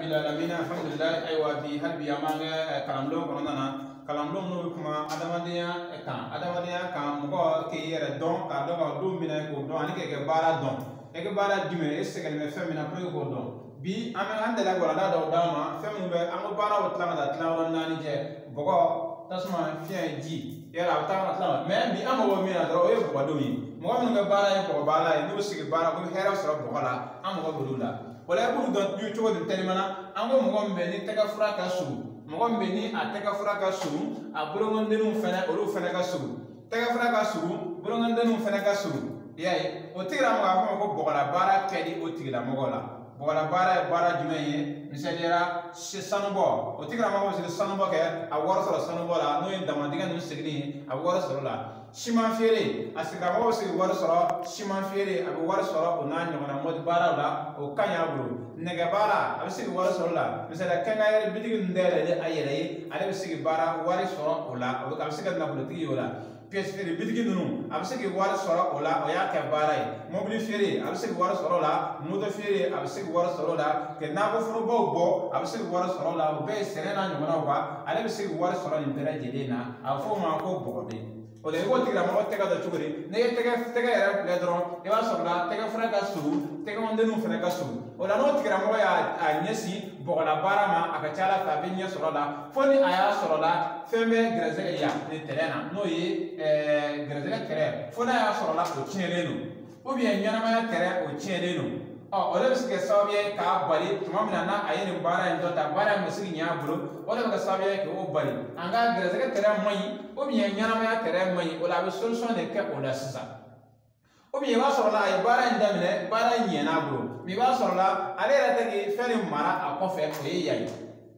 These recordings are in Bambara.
rabbil alamin alhamdulillah aywa bi halbi yamanga kalamlo konana kalamlo no kuma adamadiya kan mo ke yere don ka do ga do mina ko don ani ke bara don e ke bara dime esegel me femina pro ko don bi ama andela go la do dama femu be am bara o tlanga da tlanga nani je bogo tasma fien ji yara ta tlanga me bi am wo mina do e ko do yi mo mo be bara e ko bara e no sigi bara ko hera so bogo la am go do la wala ko do ju to de telemana am go mo be ni tega fura ka su mo be ni a tega fura ka su a buro ngonde no fena o fena ka su tega fura ka su buro ngonde no fena ka su yayi o tigra mo ko bogo la bara kedi o tigra mo la bola bara jumeye misalera sanubo o tigra ma ko sanubo ke a wor soro sanubo la no ndama diga no signi a wor soro la shima fere asigra ma ko wor soro shima fere a wor soro o na nyona mod bara la o kanya buru nega bara a sig wor soro la misala kanga yere bidig ndere de ayere ale sig bara wor soro o la o ka sig na politiki yola pièce fere bitigi nunu absegi war soro ola o ya ke barai mobili fere absegi war soro la moto fere absegi war soro la ke na ko furu bo absegi war soro la o be serena nyona wa ale absegi war soro ni bere jelena afo ma ko bode o de ko tigra mo tega da chuguri ne tega era le dron e va soro la tega fra ka su tega onde nu fra ka su o la no tigra mo ya anyesi bo la barama akachala ka binya soro la foni aya soro la fembe grezega ya ni terena no yi grezega tere fona ya soro la o chenenu o bien nyana ma tere o chenenu o le biske sabiye ka bari tumamina na ayeni bara ndo ta bara mesigi nya bulu o le ka sabiye ke o bari anga grezega tere mai o bien nyana ma tere mai o la be solution de ke o la sisa o bien wa soro la ay bara ndamine bara nyena bulu mi wa soro la ale ra tagi fere mara a kofe o yi yayi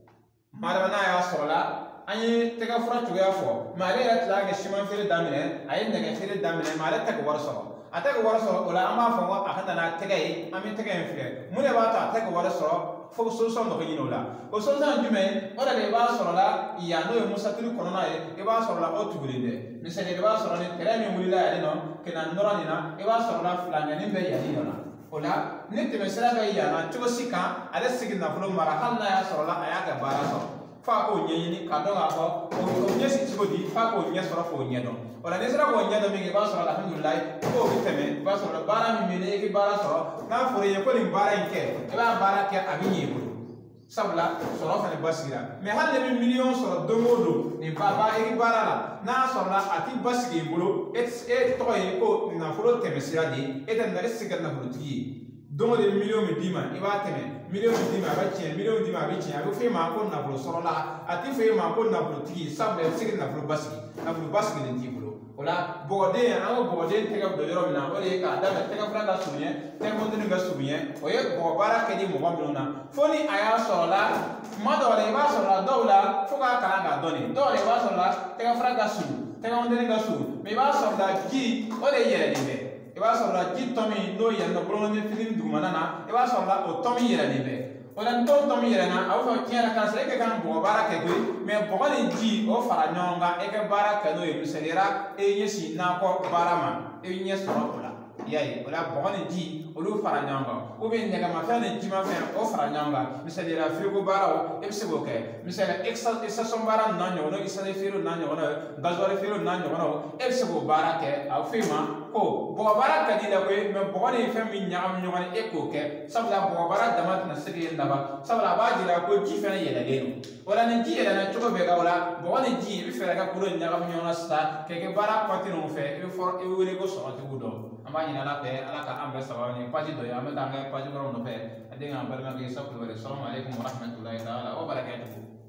mara na ya soro la ani tega fura tuya fo mare ra tla ga shiman fere damine ayin daga fere damine mare tega war soro atega war soro ola ama fo wa akata na tega yi ami tega en fere mune ba ta tega war soro fo so so no yino la o so san jume ora le ba soro la ya no musa tiri kono na e ba soro la o tugulinde misale le ba soro ni tere mi mulila ya no kenan norani na e ba soro la fulanga ni be ya ni na ola ni te mesra be ya na tugo sika ale sigina fulo mara halna ya soro la aya ga bara soro fa ko nyeni ka do ga ko o nyesi tibodi fa ko nyes fara ko nyedo wala nesra ko nyedo mi ba soro alhamdulillah ko biteme ba soro bara mi mene ki bara soro na fure ye ko ni bara nke e ba bara ke abinyi bulu sabla soro fa ne basira me halle mi million soro domodo ni baba e bara la na soro la ati basigi bulu et to ye ko na furo temesira di et na resiga na bulu ti dongo de million mi dima iba teme million mi dima ba chien million dima ba chien abu fe ma ko na bulu soro la ati fe ma ko na bulu ti sabla sig na bulu basigi de ti bulu ola bode an bode tega do yoro mina o le ka da tega fra da sunye te mo de ga sunye o ye ko bara ke di mo ba na foni aya soro la ma do le ba soro la do la fo ka kala ga doni do le ba soro la tega fra ga su tega mo de ga su me ba soro la ki o le yere ni be e ba soro la ki tomi no ya no bolo ni film du manana e ba soro la o tomi yere ni be o la tomi yere na awu fa kiara kan se ke kan bo bara ke ko me bo ni ji o fara nyonga e ke bara ke no e miselera e nyesi na ko bara ma e nyesi ro la yayi o la bo ni ji o lu fara nyonga o be nega ma fa ni ji ma fa o fara nyonga miselera frigo bara o e se bo ke misela exa son bara na nyo no isa le firo na nyo no gazore firo na nyo no e se bo bara ke a fima ko bo bara ka di la ko me bo ni fe mi nyam nyo ni e ko ke sabla bo bara damat na sigi ndaba sabla ba di la ko ji fe na yela geno wala ni ji yela na choko be ga wala bo ni ji bi fe ga kuro nyam nyo na sta ke bara pati no fe e for e wele ko so ti budo ama ni na pe ala ka ambe sawa ni pati do ya me da ga pati ko no fe adinga barna ke sabla wa assalamu alaikum wa rahmatullahi ta'ala wa barakatuh.